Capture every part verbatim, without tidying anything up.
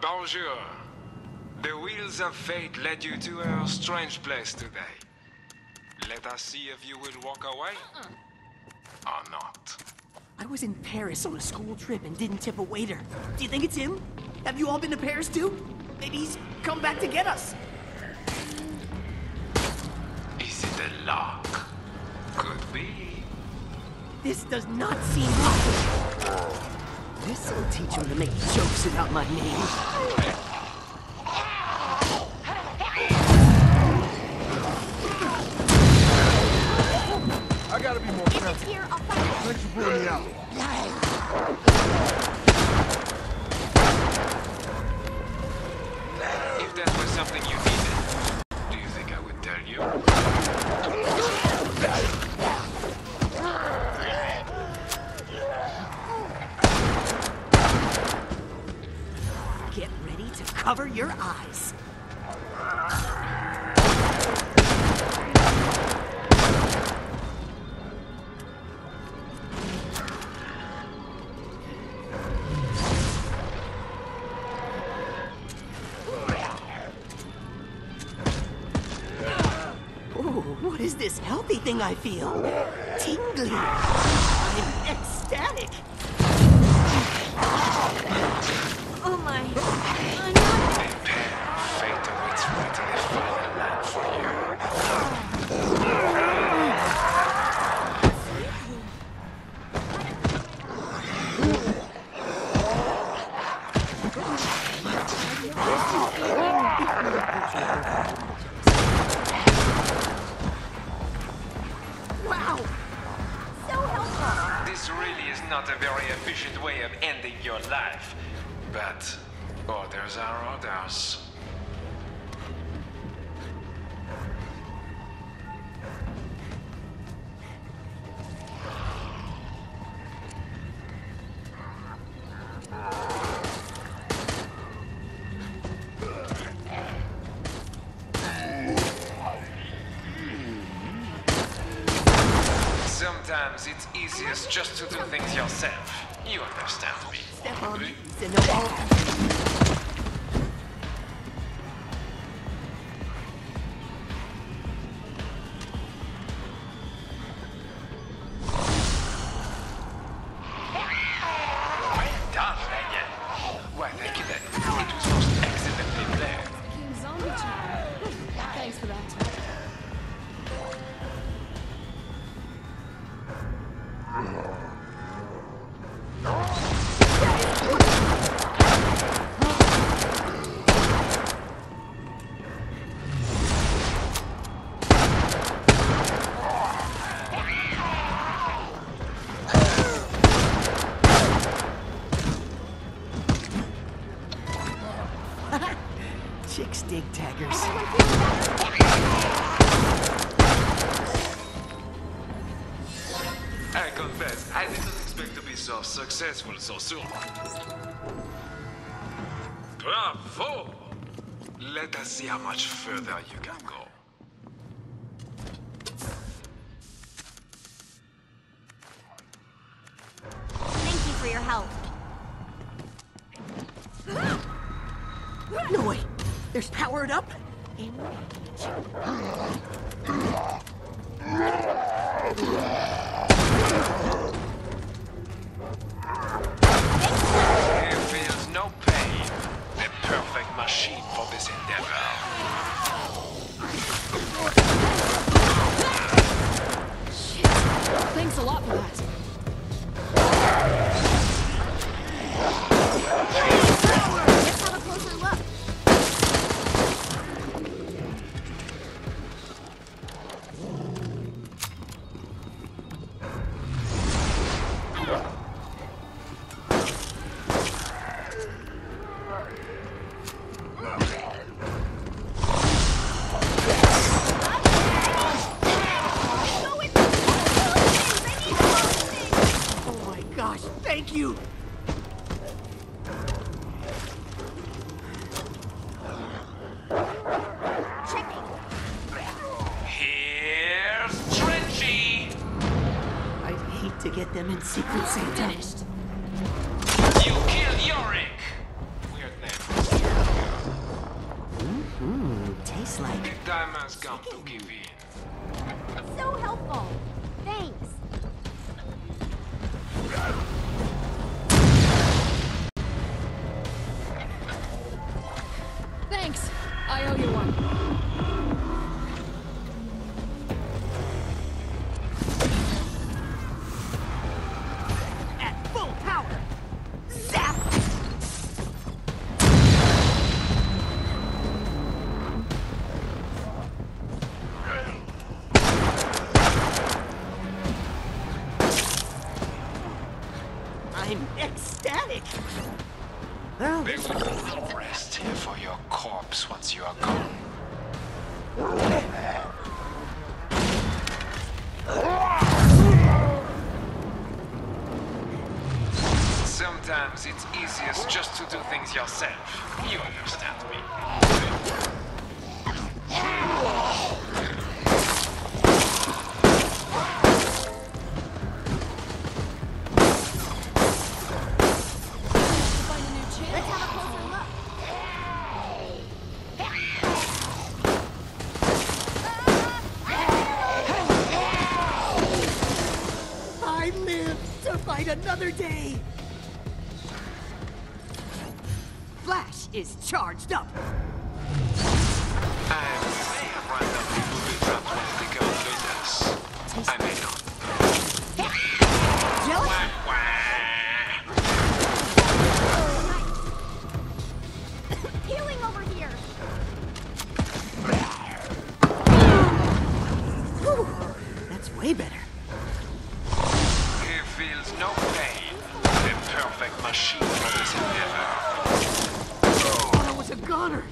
Bonjour. The wheels of fate led you to a strange place today. Let us see if you will walk away or not. I was in Paris on a school trip and didn't tip a waiter. Do you think it's him? Have you all been to Paris too? Maybe he's come back to get us. Is it a lock? Could be. This does not seem possible. This'll teach him to make jokes about my name. I gotta be more careful. If it's here, I'll find it. Thanks for bringing me out. If that was something you needed, do you think I would tell you? Get ready to cover your eyes. What is this healthy thing I feel? Tingly. I'm ecstatic. Oh my. I'm not... Prepare. Fate awaits right in the final land for you. Wow. So helpful. This really is not a very efficient way of ending your life. But orders are orders. Sometimes it's easiest just to do things yourself. You understand me. Step on me. Send them all. Well done, Daniel. Why, thank you then. It was most excellently played. King Zombie Charm. Thanks for that. Chicks dig taggers. I confess, I didn't expect to be so successful so soon. Bravo! Let us see how much further you can go. Thank you for your help. No way. There's powered up. He feels no pain. The perfect machine for this endeavor. Shit. Thanks a lot for that. Let's have a closer look. Oh my gosh, thank you. Here's Trenchy! I'd hate to get them in Secret Santa. Finished. You killed Yorick! Weird name. looks like. The time has come to give in. So helpful. Thanks. Thanks. I owe you one. At full power! Zap! I'm ecstatic! Well, There will be no rest here for your corpse once you are gone. Sometimes it's easiest just to do things yourself. You understand me. Find a new channel. Let's have a closer look. I live to fight another day! Flash is charged up! I may have randomly moved around one of the girl leaders. I may not. Jealous? Wah, wah. Healing over here. Whew, that's way better. He feels no pain. A perfect machine for this endeavor. Oh, that was a goner!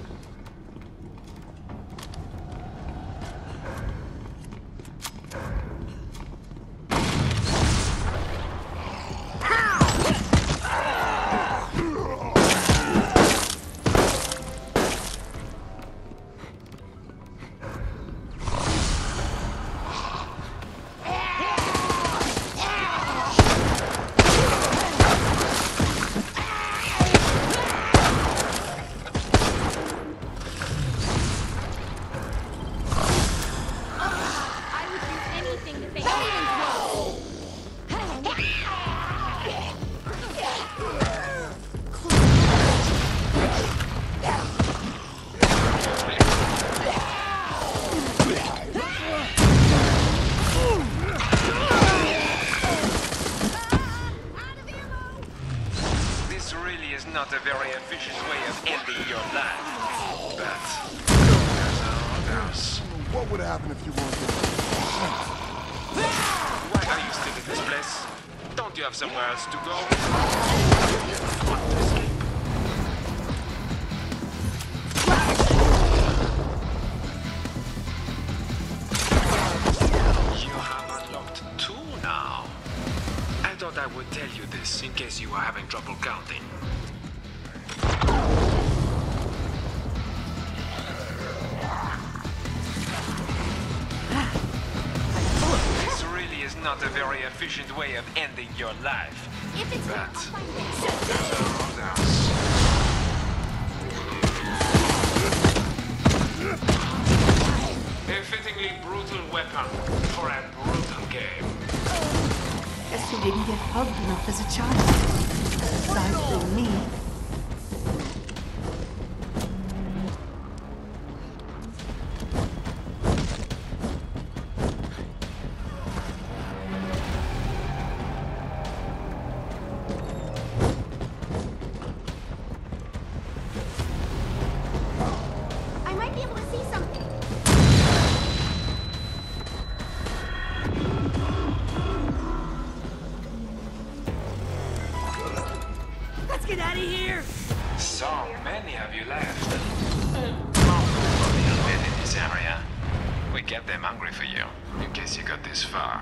I would do anything to face This really is not a very efficient way of ending your life. But there's others. What would happen if you weren't there? Why are you still in this place? Don't you have somewhere else to go? Want to escape? You have unlocked two now. I thought I would tell you this in case you were having trouble counting. This really is not a very efficient way of ending your life. If it's But not, I'll find it. there's others. A fittingly brutal weapon for a brutal game. Guess you didn't get hugged enough as a child. Aside from me. I might be able to see something. Let's get out of here! So many of you left. Most probably undead in this area. We kept them hungry for you, in case you got this far.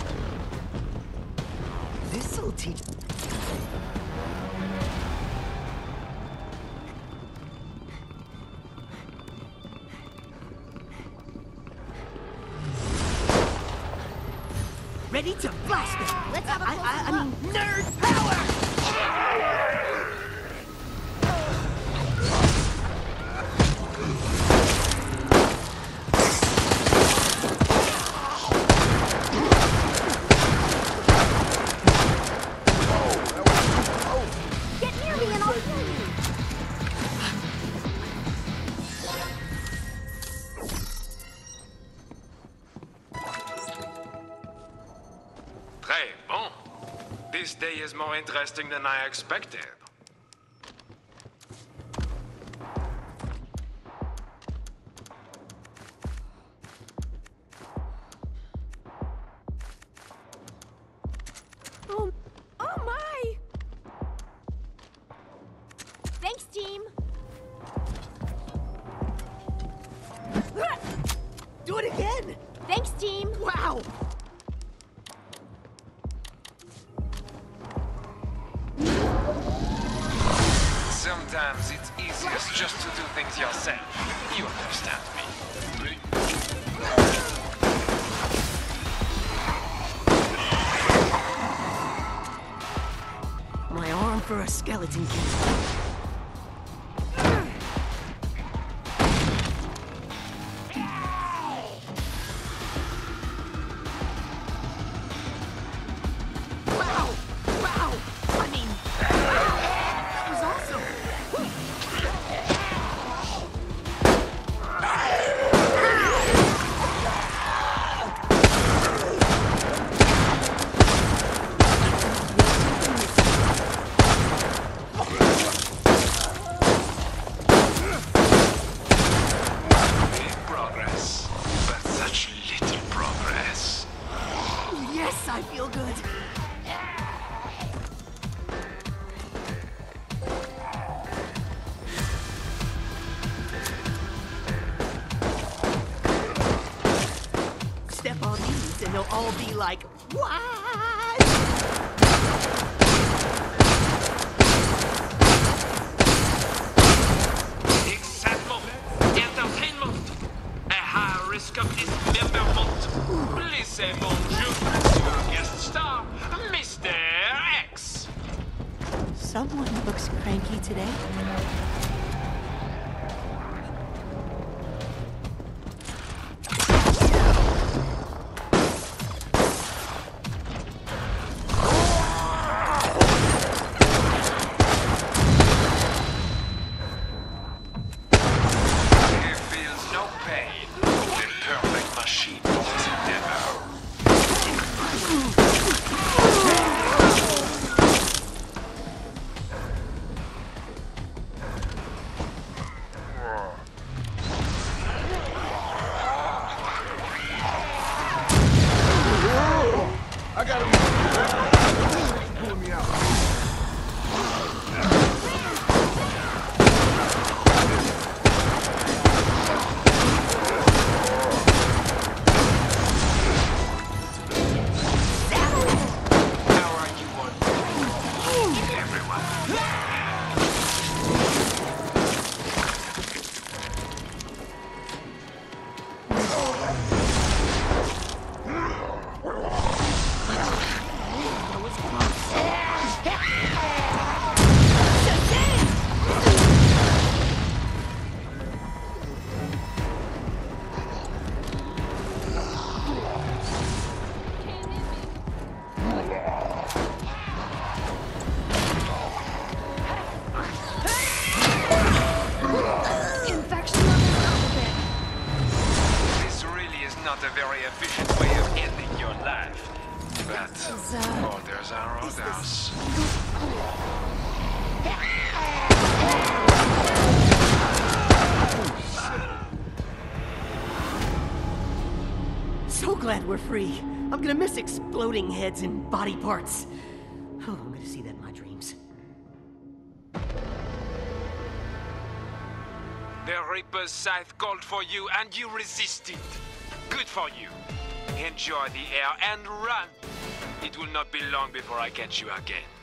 This'll teach. Ready to blast them! Let's have a I, closer I, I mean, look. nerd power! Très bon. This day is more interesting than I expected. Oh, oh my! Thanks, team. Do it again! Thanks, team. Wow! Sometimes it's easiest just to do things yourself. You understand me. My arm for a skeleton key. Wow! Wow! I mean, that was awesome! Big progress, but such little progress. Yes, I feel good. Step on these and they'll all be like, what? Exactement. Entertainment. A high risk of dismemberment. Please say bonjour to our guest star, Mister X. Someone looks cranky today. He feels no pain. The perfect machine for this endeavor. I gotta pull me out. How are you on? Everyone. Infection levels up a bit. This really is not a very efficient way of ending your life. But Is, uh, orders are orders. So glad we're free. I'm gonna miss exploding heads and body parts. Oh, I'm gonna see that in my dreams. The Reaper's scythe called for you and you resisted. Good for you. Enjoy the air and run. It will not be long before I catch you again.